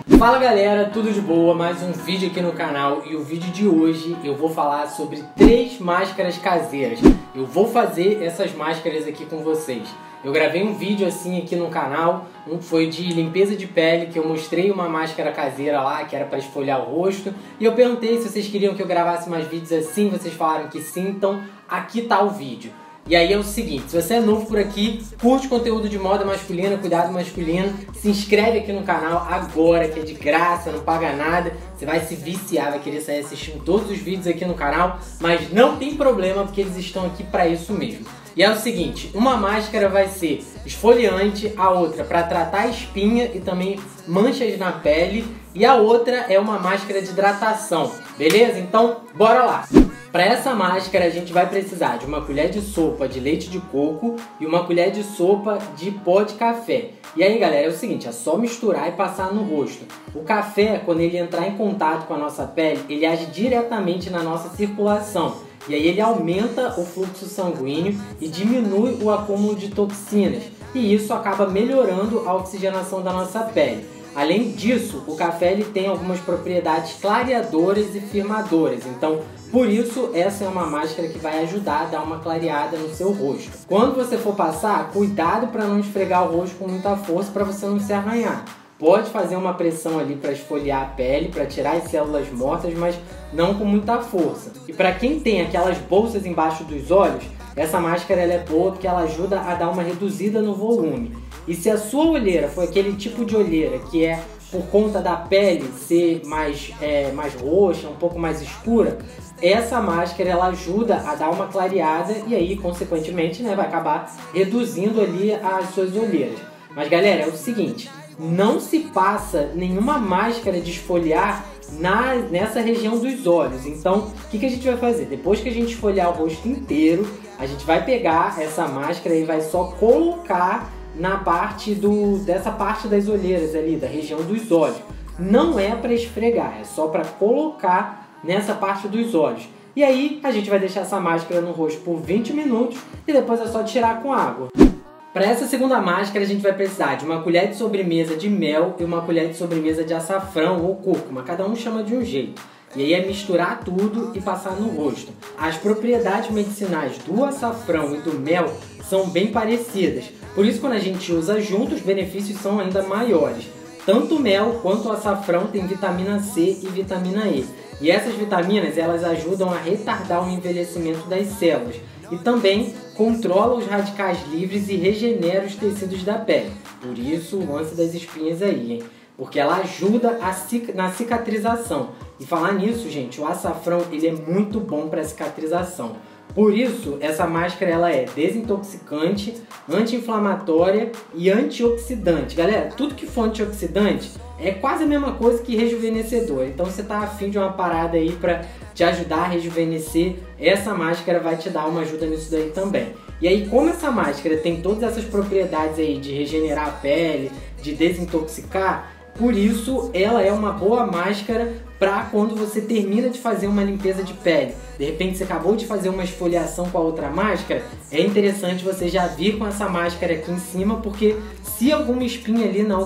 Fala galera, tudo de boa? Mais um vídeo aqui no canal e o vídeo de hoje eu vou falar sobre 3 máscaras caseiras. Eu vou fazer essas máscaras aqui com vocês. Eu gravei um vídeo assim aqui no canal, foi de limpeza de pele, que eu mostrei uma máscara caseira lá, que era para esfoliar o rosto. E eu perguntei se vocês queriam que eu gravasse mais vídeos assim, vocês falaram que sim, então aqui tá o vídeo. E aí é o seguinte, se você é novo por aqui, curte conteúdo de moda masculina, cuidado masculino, se inscreve aqui no canal agora, que é de graça, não paga nada. Você vai se viciar, vai querer sair assistindo todos os vídeos aqui no canal, mas não tem problema, porque eles estão aqui para isso mesmo. E é o seguinte, uma máscara vai ser esfoliante, a outra para tratar espinha e também manchas na pele, e a outra é uma máscara de hidratação, beleza? Então, bora lá! Para essa máscara a gente vai precisar de uma colher de sopa de leite de coco e uma colher de sopa de pó de café. E aí galera, é o seguinte, é só misturar e passar no rosto. O café, quando ele entrar em contato com a nossa pele, ele age diretamente na nossa circulação. E aí ele aumenta o fluxo sanguíneo e diminui o acúmulo de toxinas. E isso acaba melhorando a oxigenação da nossa pele. Além disso, o café ele tem algumas propriedades clareadoras e firmadoras. Então, por isso, essa é uma máscara que vai ajudar a dar uma clareada no seu rosto. Quando você for passar, cuidado para não esfregar o rosto com muita força para você não se arranhar. Pode fazer uma pressão ali para esfoliar a pele, para tirar as células mortas, mas não com muita força. E para quem tem aquelas bolsas embaixo dos olhos, essa máscara ela é boa porque ela ajuda a dar uma reduzida no volume. E se a sua olheira for aquele tipo de olheira que é por conta da pele ser mais roxa, um pouco mais escura, essa máscara ela ajuda a dar uma clareada e aí, consequentemente, vai acabar reduzindo ali as suas olheiras. Mas galera, é o seguinte, não se passa nenhuma máscara de esfoliar nessa região dos olhos. Então, o que a gente vai fazer? Depois que a gente esfoliar o rosto inteiro, a gente vai pegar essa máscara e vai só colocar na parte dessa parte das olheiras ali, da região dos olhos. Não é para esfregar, é só para colocar nessa parte dos olhos. E aí a gente vai deixar essa máscara no rosto por 20 minutos e depois é só tirar com água. Para essa segunda máscara a gente vai precisar de uma colher de sobremesa de mel e uma colher de sobremesa de açafrão ou cúrcuma, cada um chama de um jeito. E aí é misturar tudo e passar no rosto. As propriedades medicinais do açafrão e do mel são bem parecidas. Por isso, quando a gente usa juntos, os benefícios são ainda maiores. Tanto o mel quanto o açafrão tem vitamina C e vitamina E. E essas vitaminas, elas ajudam a retardar o envelhecimento das células. E também controla os radicais livres e regenera os tecidos da pele. Por isso, o lance das espinhas aí, hein? Porque ela ajuda na cicatrização. E falar nisso, gente, o açafrão ele é muito bom para cicatrização. Por isso, essa máscara ela é desintoxicante, anti-inflamatória e antioxidante. Galera, tudo que for antioxidante é quase a mesma coisa que rejuvenescedor. Então, você tá afim de uma parada aí para te ajudar a rejuvenescer, essa máscara vai te dar uma ajuda nisso daí também. E aí, como essa máscara tem todas essas propriedades aí de regenerar a pele, de desintoxicar, por isso ela é uma boa máscara para quando você termina de fazer uma limpeza de pele. De repente você acabou de fazer uma esfoliação com a outra máscara, é interessante você já vir com essa máscara aqui em cima, porque se alguma espinha ali na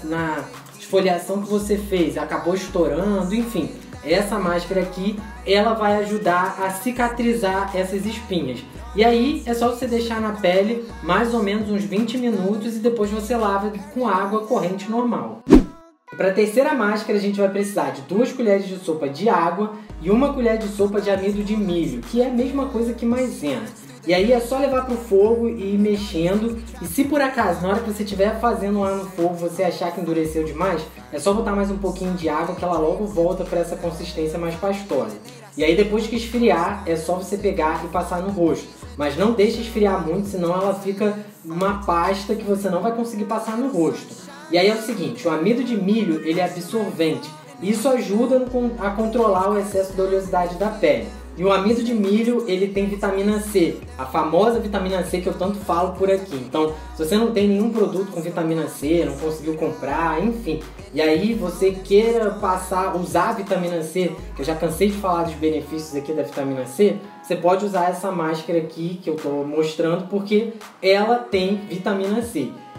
esfoliação que você fez acabou estourando, enfim, essa máscara aqui ela vai ajudar a cicatrizar essas espinhas. E aí é só você deixar na pele mais ou menos uns 20 minutos e depois você lava com água corrente normal. Para a terceira máscara a gente vai precisar de 2 colheres de sopa de água e 1 colher de sopa de amido de milho, que é a mesma coisa que maisena. E aí é só levar para o fogo e ir mexendo. E se por acaso, na hora que você estiver fazendo lá no fogo, você achar que endureceu demais, é só botar mais um pouquinho de água que ela logo volta para essa consistência mais pastosa. E aí depois que esfriar, é só você pegar e passar no rosto. Mas não deixe esfriar muito, senão ela fica uma pasta que você não vai conseguir passar no rosto. E aí é o seguinte, o amido de milho ele é absorvente. Isso ajuda a controlar o excesso de oleosidade da pele. E o amido de milho, ele tem vitamina C, a famosa vitamina C que eu tanto falo por aqui. Então, se você não tem nenhum produto com vitamina C, não conseguiu comprar, enfim, e aí você queira usar a vitamina C, que eu já cansei de falar dos benefícios aqui da vitamina C, você pode usar essa máscara aqui que eu estou mostrando, porque ela tem vitamina C.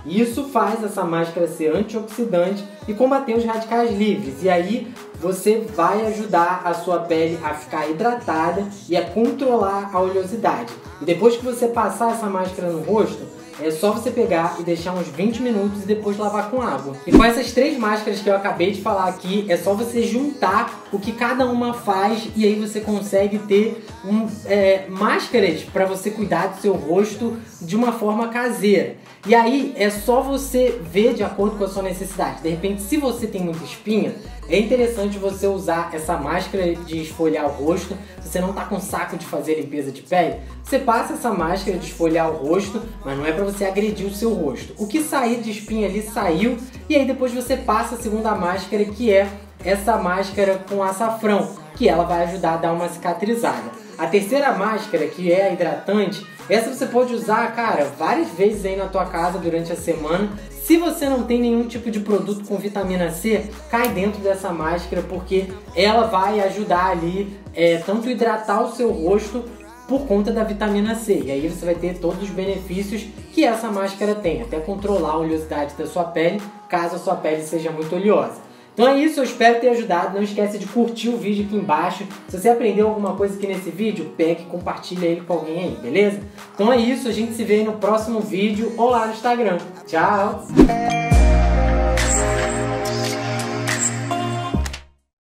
E isso faz essa máscara ser antioxidante e combater os radicais livres. E aí você vai ajudar a sua pele a ficar hidratada e a controlar a oleosidade. E depois que você passar essa máscara no rosto, é só você pegar e deixar uns 20 minutos e depois lavar com água. E com essas 3 máscaras que eu acabei de falar aqui, é só você juntar o que cada uma faz e aí você consegue ter máscaras para você cuidar do seu rosto de uma forma caseira. E aí é só você ver de acordo com a sua necessidade. De repente, se você tem muita espinha, é interessante você usar essa máscara de esfoliar o rosto. Se você não tá com saco de fazer limpeza de pele, você passa essa máscara de esfoliar o rosto, mas não é para você agredir o seu rosto. O que sair de espinha ali saiu, e aí depois você passa a segunda máscara, que é essa máscara com açafrão, que ela vai ajudar a dar uma cicatrizada. A terceira máscara, que é a hidratante, essa você pode usar, cara, várias vezes aí na tua casa durante a semana. Se você não tem nenhum tipo de produto com vitamina C, cai dentro dessa máscara, porque ela vai ajudar ali, tanto hidratar o seu rosto por conta da vitamina C. E aí você vai ter todos os benefícios que essa máscara tem, até controlar a oleosidade da sua pele, caso a sua pele seja muito oleosa. Então é isso, eu espero ter ajudado. Não esquece de curtir o vídeo aqui embaixo. Se você aprendeu alguma coisa aqui nesse vídeo, pega e compartilha ele com alguém aí, beleza? Então é isso, a gente se vê no próximo vídeo ou lá no Instagram. Tchau!